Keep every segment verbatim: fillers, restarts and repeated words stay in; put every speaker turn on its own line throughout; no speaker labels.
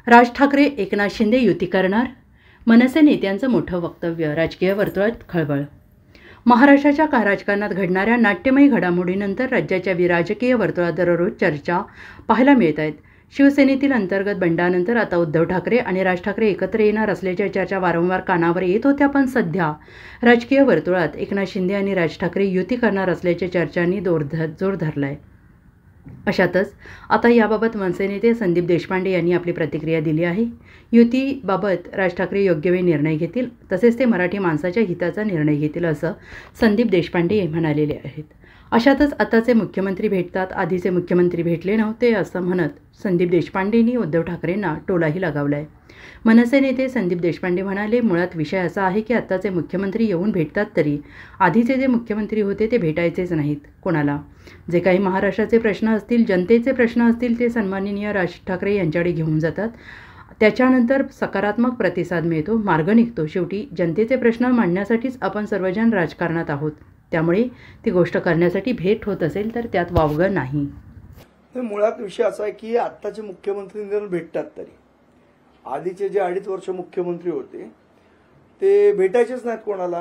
राज ठाकरे एकनाथ शिंदे युती करणार? मनसे नेत्यांचं मोठं वक्तव्य, राजकीय वर्तुळात खळबळ. महाराष्ट्राच्या का राजकारणात घडणाऱ्या नाट्यमयी घडामोडीनंतर राज्याच्या राजकीय वर्तुळात दररोज चर्चा पाहायला मिळत आहेत. शिवसेनेतील अंतर्गत बंडानंतर आता उद्धव ठाकरे आणि राज ठाकरे एकत्र येणार असल्याच्या चर्चा वारंवार कानावर येत होत्या. पण सध्या राजकीय वर्तुळात एकनाथ शिंदे आणि राज ठाकरे युती करणार असल्याच्या चर्चांनी जोर धर जोर धरला आहे. अशातच आता याबाबत मनसे नेते संदीप देशपांडे यांनी आपली प्रतिक्रिया दिली आहे. युतीबाबत राज ठाकरे योग्य वेळी निर्णय घेतील, तसेच ते मराठी माणसाच्या हिताचा निर्णय घेतील, असं संदीप देशपांडे म्हणालेले आहेत. अशातच आताचे मुख्यमंत्री भेटतात, आधीचे मुख्यमंत्री भेटले नव्हते असं म्हणत संदीप देशपांडेंनी उद्धव ठाकरेंना टोलाही लगावला आहे. मनसे नेते संदीप देशपांडे म्हणाले, मुळात विषय असा आहे की आत्ताचे मुख्यमंत्री येऊन भेटतात, तरी आधीचे जे मुख्यमंत्री होते ते भेटायचेच नाहीत कोणाला. जे काही महाराष्ट्राचे प्रश्न असतील, जनतेचे प्रश्न असतील, ते सन्माननीय राज ठाकरे यांच्याकडे घेऊन जातात. त्याच्यानंतर सकारात्मक प्रतिसाद मिळतो, मार्ग निघतो. शेवटी जनतेचे प्रश्न मांडण्यासाठीच आपण सर्वजण राजकारणात आहोत. त्यामुळे ती गोष्ट करण्यासाठी भेट होत असेल तर त्यात वावगं नाही.
मुळात विषय असा आहे की आत्ताचे मुख्यमंत्री जर भेटतात, तरी आधीचे जे अडीच वर्ष मुख्यमंत्री होते ते भेटायचेच नाहीत कोणाला.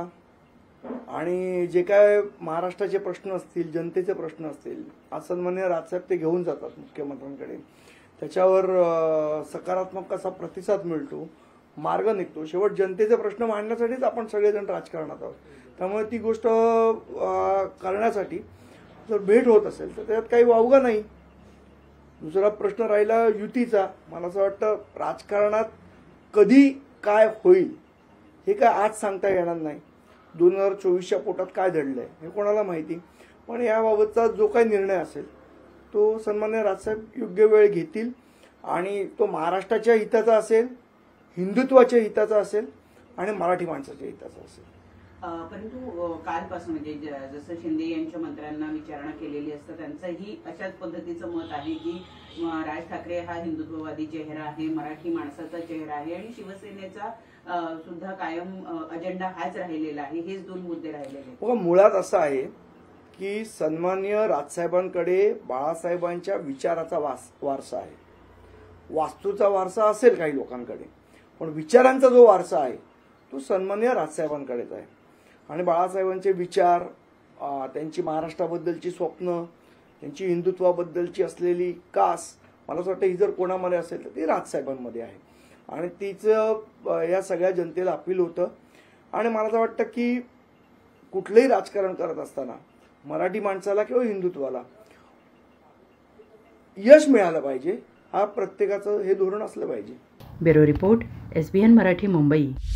आणि जे काय महाराष्ट्राचे प्रश्न असतील, जनतेचे प्रश्न असतील, आज सन्माननीय राजसाहेब ते घेऊन जातात मुख्यमंत्र्यांकडे. त्याच्यावर सकारात्मक कसा प्रतिसाद मिळतो, मार्ग निघतो. शेवट जनतेचे प्रश्न मांडण्यासाठीच आपण सगळेजण राजकारणात आहोत. त्यामुळे ती गोष्ट करण्यासाठी जर भेट होत असेल तर त्यात काही वावगं नाही. दुसरा प्रश्न राहिला युतीचा. मला असं वाटतं राजकारणात कधी काय होईल हे काय आज सांगता येणार नाही. दोन हजार चोवीसच्या पोटात काय दडलंय हे कोणाला माहिती. पण याबाबतचा जो काही निर्णय असेल तो सन्माननीय राजसाहेब योग्य वेळ घेतील आणि तो महाराष्ट्राच्या हिताचा असेल, हिंदुत्वाच्या हिताचा असेल आणि मराठी माणसाच्या हिताचा असेल.
परंतु कालपासून म्हणजे जसं शिंदे यांच्या मंत्र्यांना विचारणा केलेली असतं, त्यांचंही अशाच पद्धतीचं मत आहे की राज ठाकरे हा हिंदुत्ववादी चेहरा आहे, मराठी माणसाचा चेहरा आहे आणि शिवसेनेचा सुद्धा कायम अजेंडा हाच राहिलेला आहे. हेच दोन मुद्दे राहिलेले.
बघा, मुळात असं आहे की सन्माननीय राजसाहेबांकडे बाळासाहेबांच्या विचाराचा वास वारसा आहे. वास्तूचा वारसा असेल काही लोकांकडे, पण विचारांचा जो वारसा आहे तो सन्माननीय राजसाहेबांकडेच आहे. आणि बाळासाहेबांचे विचार, त्यांची महाराष्ट्राबद्दलची स्वप्न, त्यांची हिंदुत्वाबद्दलची असलेली कास, मला असं वाटतं ही जर कोणामध्ये असेल तर ती राजसाहेबांमध्ये आहे. आणि तिचं या सगळ्या जनतेला अपील होतं. आणि मला असं वाटतं की कुठलंही राजकारण करत असताना मराठी माणसाला किंवा हिंदुत्वाला यश मिळालं पाहिजे, हा प्रत्येकाचं हे धोरण असलं पाहिजे.
Bureau report, S B N Marathi, Mumbai.